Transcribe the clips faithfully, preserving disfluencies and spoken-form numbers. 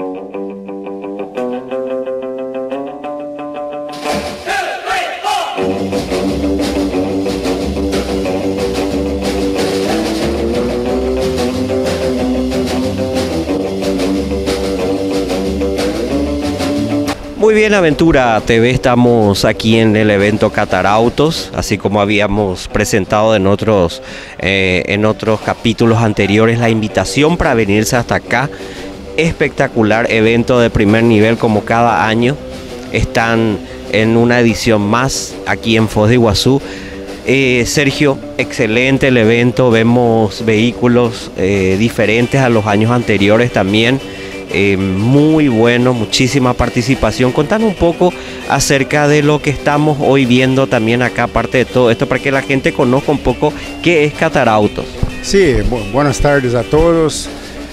Muy bien, Aventura T V, estamos aquí en el evento Catarautos, así como habíamos presentado en otros, eh, en otros capítulos anteriores, la invitación para venirse hasta acá. Espectacular evento de primer nivel como cada año. Están en una edición más aquí en Foz de Iguazú. Eh, Sergio, excelente el evento, vemos vehículos eh, diferentes a los años anteriores también. Eh, muy bueno, muchísima participación. Contanos un poco acerca de lo que estamos hoy viendo también acá, aparte de todo esto, para que la gente conozca un poco qué es Catarautos. Sí, bu buenas tardes a todos.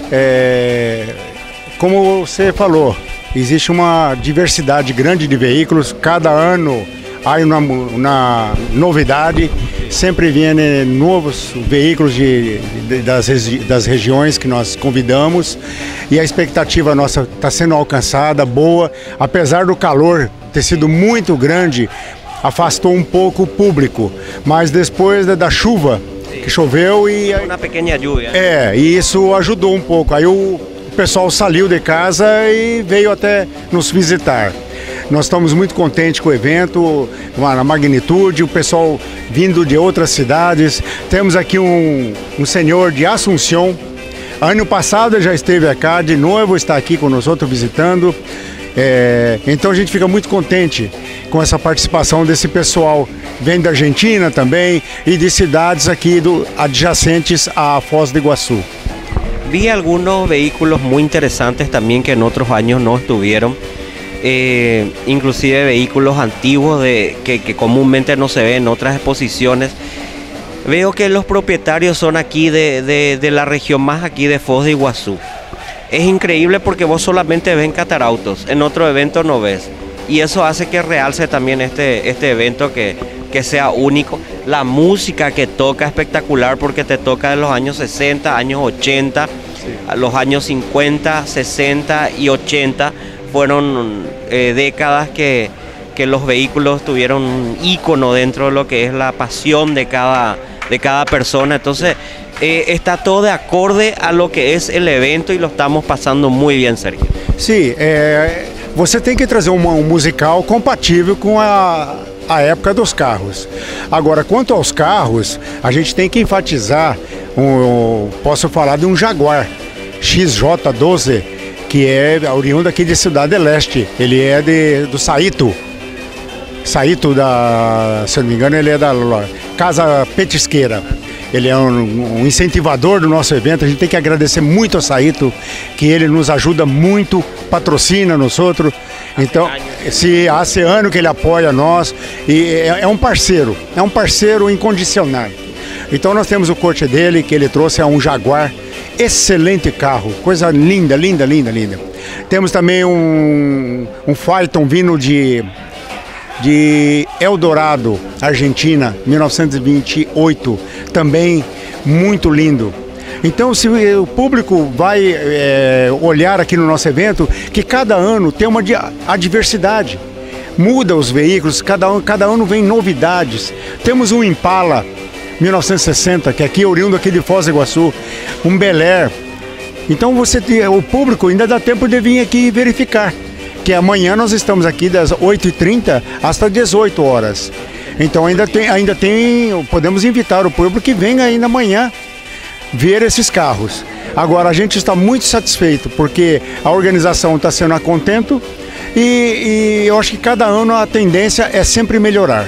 É, como você falou, existe uma diversidade grande de veículos, cada ano há uma, uma novidade, sempre vêm novos veículos de, de, das, das regiões que nós convidamos e a expectativa nossa está sendo alcançada, boa, apesar do calor ter sido muito grande, afastou um pouco o público, mas depois da, da chuva, que choveu e... Uma pequena lluvia. É, e isso ajudou um pouco, aí o, o pessoal saiu de casa e veio até nos visitar. Nós estamos muito contentes com o evento, a magnitude, o pessoal vindo de outras cidades. Temos aqui um, um senhor de Assunção. Ano passado já esteve aqui, de novo está aqui com nós outros visitando. É, então a gente fica muito contente com essa participação desse pessoal. Vem da Argentina também e de cidades aqui do, adjacentes à Foz do Iguazú. Vi algunos vehículos muy interesantes también que en otros años no estuvieron. Eh, inclusive vehículos antiguos de, que, que comúnmente no se ven en otras exposiciones. Veo que los propietarios son aquí de, de, de la región más aquí de Foz de Iguazú. Es increíble porque vos solamente ves en Catarautos, en otro evento no ves. Y eso hace que realce también este, este evento, que, que sea único. La música que toca es espectacular porque te toca de los años sesenta, años ochenta, sí. Los años cincuenta, sesenta y ochenta. Fueron eh, décadas que, que los vehículos tuvieron un ícono dentro de lo que es la pasión de cada, de cada persona. Entonces eh, está todo de acorde a lo que es el evento y lo estamos pasando muy bien, Sergio. Sim, é, você tem que trazer um, um musical compatível com a, a época dos carros. Agora, quanto aos carros, a gente tem que enfatizar, um, posso falar de um Jaguar X J doze, que é oriundo aqui de Cidade do Leste. Ele é de, do Saito. Saito, da, se eu não me engano, ele é da Casa Petisqueira. Ele é um, um incentivador do nosso evento. A gente tem que agradecer muito ao Saito, que ele nos ajuda muito, patrocina nós outros. Então, se há esse ano que ele apoia nós, e é, é um parceiro, é um parceiro incondicional. Então nós temos o corte dele, que ele trouxe, é um Jaguar. Excelente carro, coisa linda, linda, linda, linda. Temos também um, um Phaeton vindo de, de Eldorado, Argentina, mil novecentos e vinte e oito, também muito lindo. Então, se o público vai é, olhar aqui no nosso evento, que cada ano tem uma a diversidade. Muda os veículos, cada, cada ano vem novidades. Temos um Impala mil novecentos e sessenta, que é aqui oriundo aqui de Foz do Iguazú, um Bel Air. Então você, o público ainda dá tempo de vir aqui verificar, que amanhã nós estamos aqui das oito e trinta às dezoito horas. Então ainda tem, ainda tem, podemos invitar o público que venha aí na manhã ver esses carros. Agora a gente está muito satisfeito porque a organização está sendo a contento e, e eu acho que cada ano a tendência é sempre melhorar.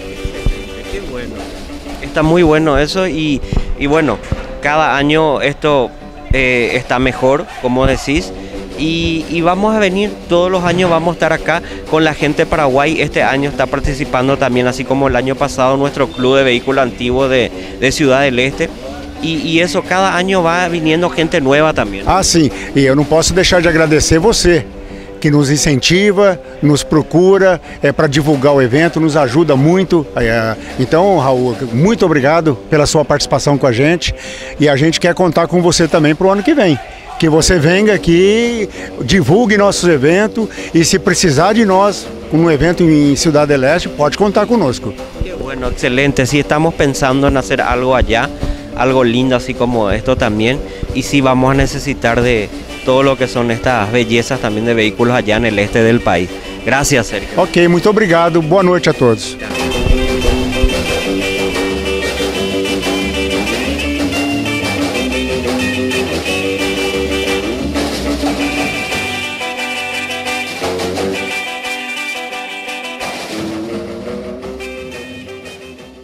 Está muy bueno eso y, y bueno, cada año esto eh, está mejor, como decís, y, y vamos a venir, todos los años vamos a estar acá con la gente de Paraguay. Este año está participando también, así como el año pasado, nuestro club de vehículos antiguos de, de Ciudad del Este. Y, y eso, cada año va viniendo gente nueva também. Ah, sim, e eu não posso deixar de agradecer você, que nos incentiva, nos procura é, para divulgar o evento, nos ajuda muito. É, então, Raul, muito obrigado pela sua participação com a gente e a gente quer contar com você também para o ano que vem. que você venha aqui, divulgue nossos eventos e se precisar de nós um evento em Ciudad del Este, pode contar conosco. Qué bueno, excelente. Sí, estamos pensando en hacer algo allá, algo lindo así como esto también. Y sí, vamos a necesitar de todo lo que son estas bellezas también de vehículos allá en el este del país. Gracias, Sergio. Ok, muito obrigado. Boa noite a todos.